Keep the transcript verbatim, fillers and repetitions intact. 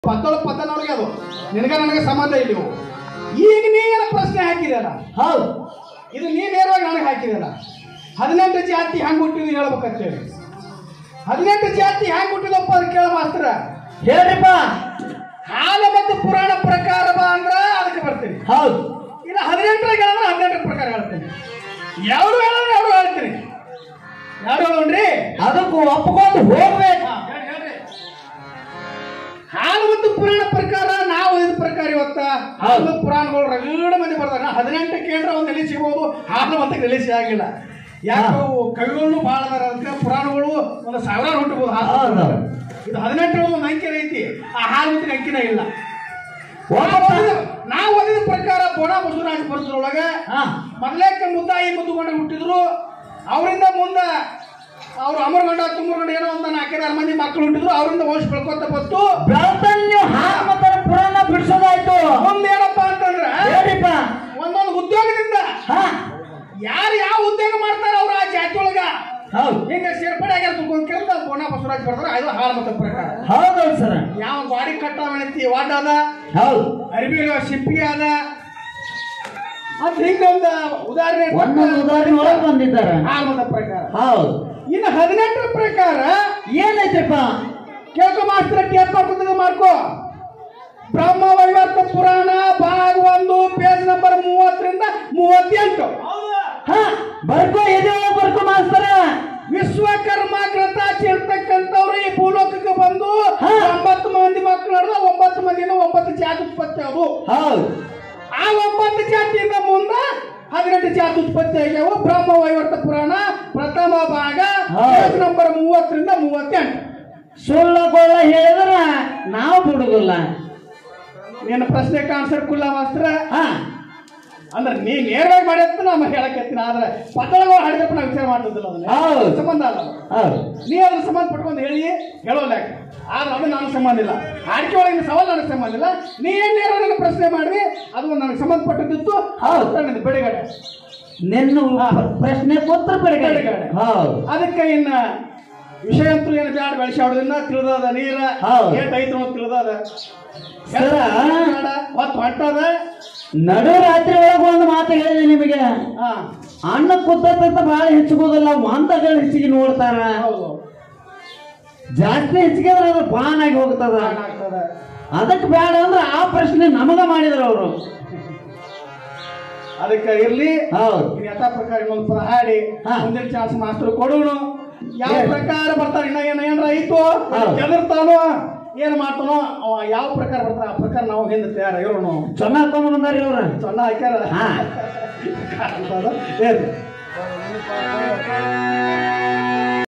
ಪತ್ತೊಳ ಪತ್ತನವ್ರಿಗೆ ಅದು ನಿನಗ ನನಗೆ ಸಂಬಂಧ ಇಲ್ಲ. ಈಗ ನೀನು ಪ್ರಶ್ನೆ ಹಾಕಿದಲ್ಲ, ಹೌದು, ಇದು ನೀ ನೇರವಾಗಿ ನನಗೆ ಹಾಕಿದಲ್ಲ. ಹದಿನೆಂಟು ಜಾತಿ ಹೆಂಗ್ ಹುಟ್ಟಿದ್ವಿ ಹೇಳ್ಬೇಕಂತೇಳಿ. ಹದಿನೆಂಟು ಜಾತಿ ಹೆಂಗ್ ಹುಟ್ಟಿದಪ್ಪ ಅದು ಕೇಳ ಮಾಸ್ತರ ಹೇಳ್ರಿಪ್ಪ. ಹಾಲು ಮತ್ತು ಪುರಾಣ ಪ್ರಕಾರ ಬಾ ಅಂದ್ರ ಅದಕ್ಕೆ ಬರ್ತೀನಿ. ಹೌದು, ಇಲ್ಲ ಹದಿನೆಂಟರಾಗ ಹೇಳಿದ್ರೆ ಹದಿನೆಂಟರ ಪ್ರಕಾರ ಹೇಳ್ತೀನಿ. ಎರಡು ಹೇಳಿದ್ರೆ ಎರಡು ಹೇಳ್ತೀನಿ. ಯಾರು ಹೇಳೋಣ್ರಿ? ಅದಕ್ಕೂ ಒಪ್ಕೊಂಡು ಹೋಗ್ಬೇಕು. ಹಾಲು ಮತ್ತು ಪುರಾಣ ಪ್ರಕಾರ ನಾವು ಇದ ಪ್ರಕಾರ ಇವತ್ತ ಹಾಲು ಪುರಾಣಗಳು ರಗಡ ಮಂದಿ ಬರ್ತಾರೆ. ಹದಿನೆಂಟು ಕೇಂದ್ರ ಒಂದು ಎಲೆ ಸಿಗಬಹುದು, ಹಾಲು ಮತ್ತೆ ಎಲೆ ಸಿಗಿಲ್ಲ. ಯಾಕೆ ಕವಿಗಳು ಬಹಳ ಅದಾರ, ಅದಕ್ಕೆ ಪುರಾಣಗಳು ಒಂದು ಸಾವಿರಾರು ಹುಟ್ಟಬಹುದು. ಹಾಲು ಇದು ಹದಿನೆಂಟು ಒಂದು ಅಂಕಿನ ಐತಿ, ಆ ಹಾಲು ಮತ್ತೆ ಅಂಕಿನ ಇಲ್ಲ. ನಾವು ಓದಿದ ಪ್ರಕಾರ ಬೋಣ ಬಸವರಾಜ ಬರೆದ್ರೊಳಗ ಮೊದಲೇಕ ಮುದ್ದಾಯಿ ಮುದ್ದುಗೊಂಡು ಹುಟ್ಟಿದ್ರು. ಅವರಿಂದ ಮುಂದ ಅವ್ರು ಅಮರಗೊಂಡ ತುಮರಗೊಂಡ ಏನೋ ಒಂದು ನಾಲ್ಕೈದಾರು ಮಂದಿ ಮಕ್ಕಳು ಹುಟ್ಟಿದ್ರು. ಅವರಿಂದ ವಂಶ ಬೆಳ್ಕೊತ ಬಂತು. ಬೆಳ್ತನ್ಯ ಹಾಲು ಮತ್ತು ಪುರಾಣ ಬಿಡಿಸೋದಾಯ್ತು. ಮುಂದೆ ಏನಪ್ಪಾ ಅಂತಂದ್ರ ಒಂದೊಂದು ಉದ್ಯೋಗದಿಂದ ಯಾರು ಯಾವ ಉದ್ಯೋಗ ಮಾಡ್ತಾರ ಅವ್ರು ಆ ಜಾತಿ ಒಳಗ ಹಿಂಗ ಸೇರ್ಪಡೆ ಆಗ್ಯಾರ ತಿಳ್ಕೊಂಡ್ ಕೇಳಿದ ಬೋಣ ಬಸವರಾಜ್ ಬರ್ತಾರ. ಅದು ಹಾಲು ಮತ ಪ್ರಕಾರ. ಹೌದೌದು ಸರ್. ಯಾವ ಗಾಡಿ ಕಟ್ಟಿ ವಾಡ್ ಅದ, ಹೌದು, ಅರಿಬಿ ಶಿಪ್ಪಿಗೆ ಅದ ಅಂತ ಹಿಂಗೊಂದು ಉದಾಹರಣೆ ಒಂದೊಂದು ಉದಾಹರಣೆ ಒಳಗೆ ಬಂದಿದ್ದಾರೆ ಹಾಲು ಮತ ಪ್ರಕಾರ. ಹೌದು. ಇನ್ನು ಹದಿನೆಂಟರ ಪ್ರಕಾರ ಏನೈತಪ್ಪ ಕೇಳ್ಕೊ ಮಾಸ್ತರ, ಟೇಪ್ ಮಾಡ್ಕೊತ ಮಾಡ್ಕೋ. ಬ್ರಹ್ಮ ವೈವರ್ತ ಪುರಾಣ ಭಾಗ ಒಂದು ಪೇಜ್ ನಂಬರ್ ಮೂವತ್ತರಿಂದ ಮೂವತ್ತೆಂಟು. ಹ ಬರ್ಕೋ, ಎದೆಯೊಳಗೆ ಬರ್ಕೋ ಮಾಸ್ತರ. ವಿಶ್ವಕರ್ಮ ಕೃತಾಚಿ ಇರ್ತಕ್ಕಂಥವ್ರು ಈ ಭೂಲೋಕಕ್ಕೆ ಬಂದು ಒಂಬತ್ತು ಮಂದಿ ಮಕ್ಕಳು ನಡೆದ ಒಂಬತ್ತು ಮಂದಿನ ಒಂಬತ್ತು ಜಾತಿ ಉತ್ಪತ್ತಿ ಅವು. ಹೌದು, ಆ ಒಂಬತ್ತು ಜಾತಿಯಿಂದ ಮುಂದ ಹದಿನೆಂಟು ಜಾತಿ ಉತ್ಪತ್ತಿ ಆಗ್ಯಾವು. ಬ್ರಹ್ಮ ವೈವರ್ತ ಪುರಾಣ ಪ್ರಥಮ ಭಾಗ ಪೇಜ್ ನಂಬರ್ ಮೂವತ್ತರಿಂದ ಮೂವತ್ತೆಂಟು. ಸುಳ್ಳಗೊಳ್ಳ ಹೇಳಿದ್ರ ನಾವು ಬಿಡುದಿಲ್ಲ. ನಿನ್ನ ಪ್ರಶ್ನೆಗೆ ಆನ್ಸರ್ ಕುಲ್ಲ ಮಾಸ್ತರ. ಹಾ ಅಂದ್ರೆ ನೀ ನೇರವಾಗಿ ಮಾಡಿರ್ತ ನಮ್ಮ ಹೇಳಕತ್ತೀನಿ. ಆದ್ರೆ ಪದಗಳು ಹಾಡಿದಪ್ಪ ನಾವು ವಿಚಾರ ಮಾಡ್ತಿದ್ದಿಲ್ಲ. ಅದನ್ನ ಸಂಬಂಧ ಅಲ್ಲ. ನೀ ಅದ್ರ ಸಂಬಂಧ ಪಟ್ಕೊಂಡು ಹೇಳಿ ಹೇಳೋಲ್ಲ. ಆದ್ರೆ ಅದು ನನಗೆ ಸಂಬಂಧ ಇಲ್ಲ. ಆಡಿಕೆ ಒಳಗಿನ ಸವಾಲು ನನಗೆ ಸಂಬಂಧ ಇಲ್ಲ. ನೀ ಏನ್ ನೇರವಾಗಿ ಪ್ರಶ್ನೆ ಮಾಡಿ ಅದು ನನಗೆ ಸಂಬಂಧಪಟ್ಟಿದ್ದು. ಹೌದು, ಬೆಳೆಗಡೆ ನಿನ್ನ ಪ್ರಶ್ನೆ ಉತ್ತರ ಬೆಳೆಗಡೆ. ಹೌದು, ಅದಕ್ಕೆ ಇನ್ನ ವಿಷಯ ಅಂತೂ ಏನು ಬ್ಯಾಡ, ಬೆಳೆಸಾಡೋದನ್ನ ತಿಳಿದದ ನೀರ ಏಟ್ ಐತಿ ಅನ್ನೋದು ತಿಳಿದದ. ಹೊತ್ತು ಹೊಂಟದ. ನಡು ರಾತ್ರಿ ಒಳಗೆ ಒಂದು ಮಾತು ಹೇಳಿದೆ ನಿಮಗೆ. ಅಣ್ಣ ಕುದ್ದತ್ತ ಬಹಳ ಹೆಚ್ಚಿಗೋದಿಲ್ಲ, ಒಂದಗಳು ಹೆಚ್ಚಿಗೆ ನೋಡ್ತಾರ. ಜಾಸ್ತಿ ಹೆಚ್ಚಿಗೆ ಅಂದ್ರೆ ಅದು ಪಾನ್ ಆಗಿ ಹೋಗ್ತದ. ಅದಕ್ಕೆ ಬೇಡ ಅಂದ್ರೆ ಆ ಪ್ರಶ್ನೆ ನಮಗ ಮಾಡಿದ್ರು ಅವರು. ಅದಕ್ಕೆ ಇರ್ಲಿ. ಹೌದು, ಯಥಾ ಪ್ರಕಾರ ಇನ್ನೊಂದು ಪದ ಹಾಡಿ ಮುಂದಿನ ಚಾನ್ಸ್ ಮಾಸ್ಟರ್ ಕೊಡೋಣ. ಯಾವ ಪ್ರಕಾರ ಬರ್ತಾರ, ಇನ್ನ ಏನ ಏನಾರ ಐತು ಕೆದರ್ತಾನೋ ಏನ್ ಮಾಡ್ತಾನೋ ಅವ ಯಾವ ಪ್ರಕಾರ ಬರ್ತಾರ ಆ ಪ್ರಕಾರ ನಾವು ಹಿಂದೆ ತಯಾರ ಇರೋಣ. ಚೊನ್ನ ಹಾಕೊಂಡ್ ಬಂದಾರ ಇವ್ರ, ಚೊನ್ನ ಹಾಕ್ಯಾರ.